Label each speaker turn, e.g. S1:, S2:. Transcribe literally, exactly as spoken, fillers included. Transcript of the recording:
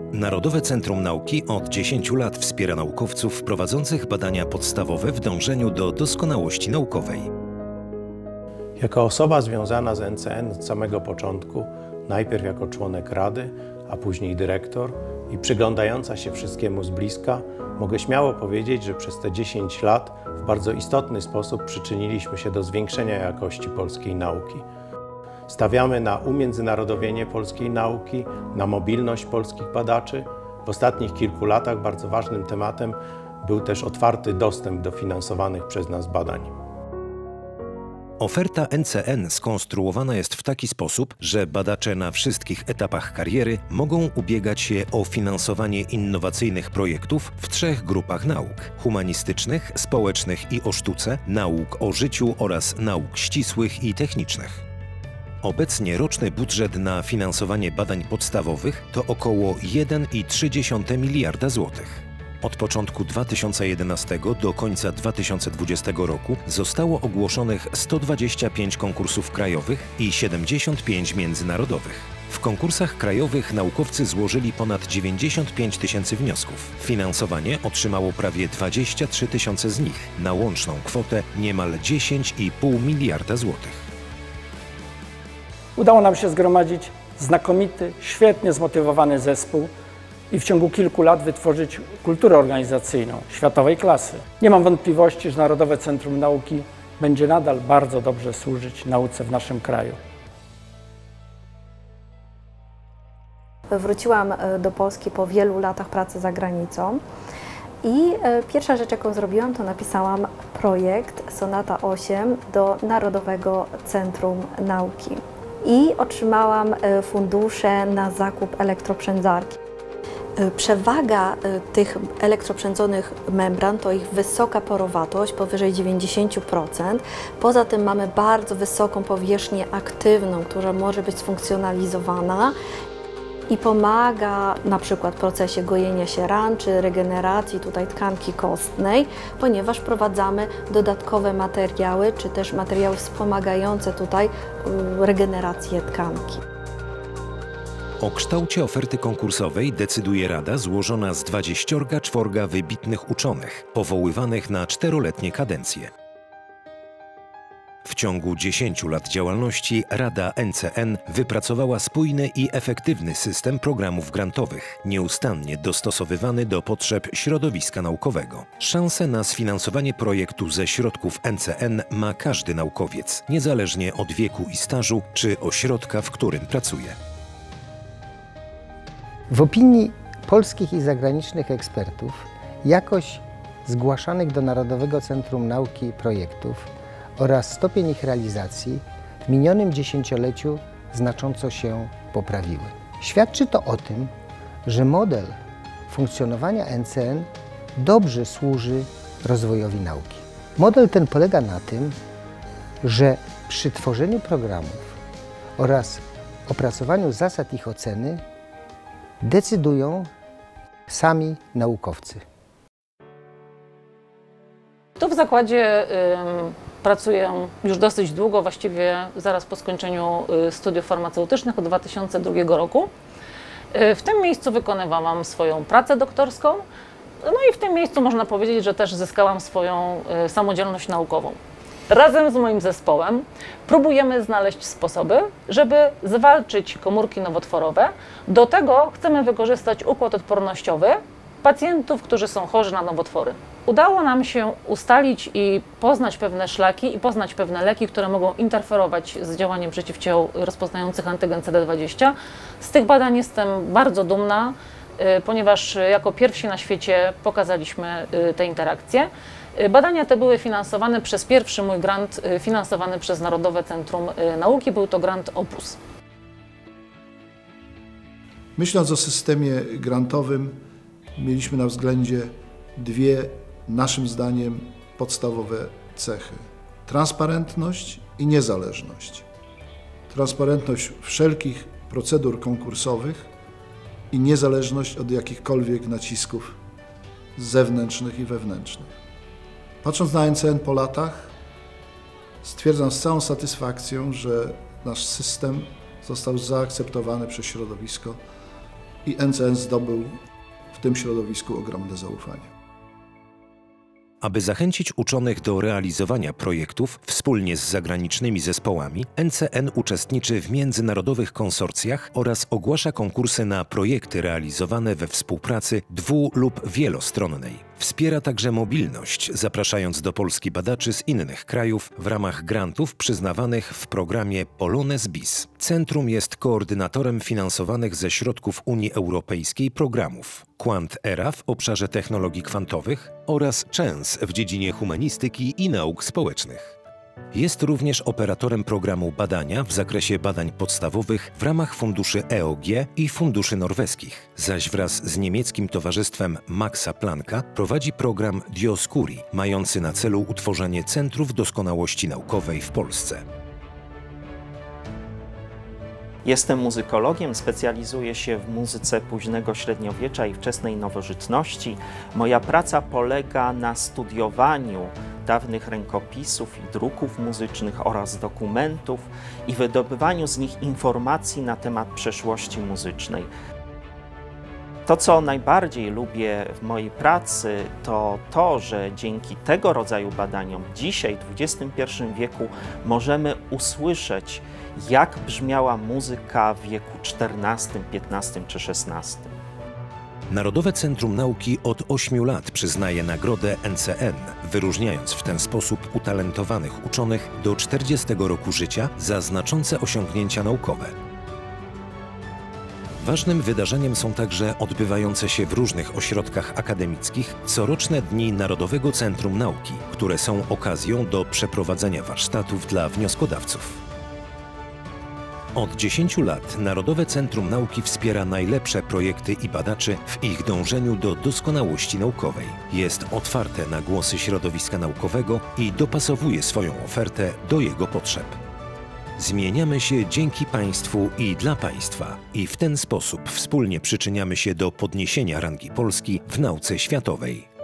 S1: Narodowe Centrum Nauki od dziesięciu lat wspiera naukowców prowadzących badania podstawowe w dążeniu do doskonałości naukowej.
S2: Jako osoba związana z N C N od samego początku, najpierw jako członek Rady, a później dyrektor i przyglądająca się wszystkiemu z bliska, mogę śmiało powiedzieć, że przez te dziesięć lat w bardzo istotny sposób przyczyniliśmy się do zwiększenia jakości polskiej nauki. Stawiamy na umiędzynarodowienie polskiej nauki, na mobilność polskich badaczy. W ostatnich kilku latach bardzo ważnym tematem był też otwarty dostęp do finansowanych przez nas badań.
S1: Oferta N C N skonstruowana jest w taki sposób, że badacze na wszystkich etapach kariery mogą ubiegać się o finansowanie innowacyjnych projektów w trzech grupach nauk: humanistycznych, społecznych i o sztuce, nauk o życiu oraz nauk ścisłych i technicznych. Obecnie roczny budżet na finansowanie badań podstawowych to około jeden i trzy dziesiąte miliarda złotych. Od początku dwa tysiące jedenastego do końca dwa tysiące dwudziestego roku zostało ogłoszonych sto dwadzieścia pięć konkursów krajowych i siedemdziesiąt pięć międzynarodowych. W konkursach krajowych naukowcy złożyli ponad dziewięćdziesiąt pięć tysięcy wniosków. Finansowanie otrzymało prawie dwadzieścia trzy tysiące z nich, na łączną kwotę niemal dziesięć i pół miliarda złotych.
S3: Udało nam się zgromadzić znakomity, świetnie zmotywowany zespół i w ciągu kilku lat wytworzyć kulturę organizacyjną światowej klasy. Nie mam wątpliwości, że Narodowe Centrum Nauki będzie nadal bardzo dobrze służyć nauce w naszym kraju.
S4: Wróciłam do Polski po wielu latach pracy za granicą i pierwsza rzecz, jaką zrobiłam, to napisałam projekt Sonata osiem do Narodowego Centrum Nauki i otrzymałam fundusze na zakup elektroprzędzarki. Przewaga tych elektroprzędzonych membran to ich wysoka porowatość, powyżej dziewięćdziesiąt procent. Poza tym mamy bardzo wysoką powierzchnię aktywną, która może być sfunkcjonalizowana i pomaga na przykład w procesie gojenia się ran czy regeneracji tutaj tkanki kostnej, ponieważ wprowadzamy dodatkowe materiały czy też materiały wspomagające tutaj regenerację tkanki.
S1: O kształcie oferty konkursowej decyduje Rada złożona z dwudziestu czworga wybitnych uczonych, powoływanych na czteroletnie kadencje. W ciągu dziesięciu lat działalności Rada N C N wypracowała spójny i efektywny system programów grantowych, nieustannie dostosowywany do potrzeb środowiska naukowego. Szansę na sfinansowanie projektu ze środków N C N ma każdy naukowiec, niezależnie od wieku i stażu czy ośrodka, w którym pracuje.
S5: W opinii polskich i zagranicznych ekspertów jakość zgłaszanych do Narodowego Centrum Nauki projektów oraz stopień ich realizacji w minionym dziesięcioleciu znacząco się poprawiły. Świadczy to o tym, że model funkcjonowania N C N dobrze służy rozwojowi nauki. Model ten polega na tym, że przy tworzeniu programów oraz opracowaniu zasad ich oceny decydują sami naukowcy.
S6: Tu w zakładzie y, pracuję już dosyć długo, właściwie zaraz po skończeniu y, studiów farmaceutycznych od dwa tysiące drugiego roku. Y, w tym miejscu wykonywałam swoją pracę doktorską, no i w tym miejscu można powiedzieć, że też zyskałam swoją y, samodzielność naukową. Razem z moim zespołem próbujemy znaleźć sposoby, żeby zwalczyć komórki nowotworowe. Do tego chcemy wykorzystać układ odpornościowy pacjentów, którzy są chorzy na nowotwory. Udało nam się ustalić i poznać pewne szlaki i poznać pewne leki, które mogą interferować z działaniem przeciwciał rozpoznających antygen C D dwadzieścia. Z tych badań jestem bardzo dumna, ponieważ jako pierwsi na świecie pokazaliśmy te interakcje. Badania te były finansowane przez pierwszy mój grant finansowany przez Narodowe Centrum Nauki. Był to grant Opus.
S7: Myśląc o systemie grantowym, mieliśmy na względzie dwie, naszym zdaniem, podstawowe cechy. Transparentność i niezależność. Transparentność wszelkich procedur konkursowych i niezależność od jakichkolwiek nacisków zewnętrznych i wewnętrznych. Patrząc na N C N po latach, stwierdzam z całą satysfakcją, że nasz system został zaakceptowany przez środowisko i N C N zdobył w tym środowisku ogromne zaufanie.
S1: Aby zachęcić uczonych do realizowania projektów wspólnie z zagranicznymi zespołami, N C N uczestniczy w międzynarodowych konsorcjach oraz ogłasza konkursy na projekty realizowane we współpracy dwu- lub wielostronnej. Wspiera także mobilność, zapraszając do Polski badaczy z innych krajów w ramach grantów przyznawanych w programie Polonez Bis. Centrum jest koordynatorem finansowanych ze środków Unii Europejskiej programów Quant-Era w obszarze technologii kwantowych oraz Chance w dziedzinie humanistyki i nauk społecznych. Jest również operatorem programu badania w zakresie badań podstawowych w ramach funduszy E O G i funduszy norweskich, zaś wraz z niemieckim towarzystwem Maxa Plancka prowadzi program Dioscuri, mający na celu utworzenie centrów doskonałości naukowej w Polsce.
S8: Jestem muzykologiem, specjalizuję się w muzyce późnego średniowiecza i wczesnej nowożytności. Moja praca polega na studiowaniu dawnych rękopisów i druków muzycznych oraz dokumentów i wydobywaniu z nich informacji na temat przeszłości muzycznej. To, co najbardziej lubię w mojej pracy, to to, że dzięki tego rodzaju badaniom dzisiaj, w dwudziestym pierwszym wieku, możemy usłyszeć, jak brzmiała muzyka w wieku czternastym, piętnastym czy szesnastym.
S1: Narodowe Centrum Nauki od ośmiu lat przyznaje nagrodę N C N, wyróżniając w ten sposób utalentowanych uczonych do czterdziestego roku życia za znaczące osiągnięcia naukowe. Ważnym wydarzeniem są także odbywające się w różnych ośrodkach akademickich coroczne Dni Narodowego Centrum Nauki, które są okazją do przeprowadzenia warsztatów dla wnioskodawców. Od dziesięciu lat Narodowe Centrum Nauki wspiera najlepsze projekty i badaczy w ich dążeniu do doskonałości naukowej. Jest otwarte na głosy środowiska naukowego i dopasowuje swoją ofertę do jego potrzeb. Zmieniamy się dzięki Państwu i dla Państwa i w ten sposób wspólnie przyczyniamy się do podniesienia rangi Polski w nauce światowej.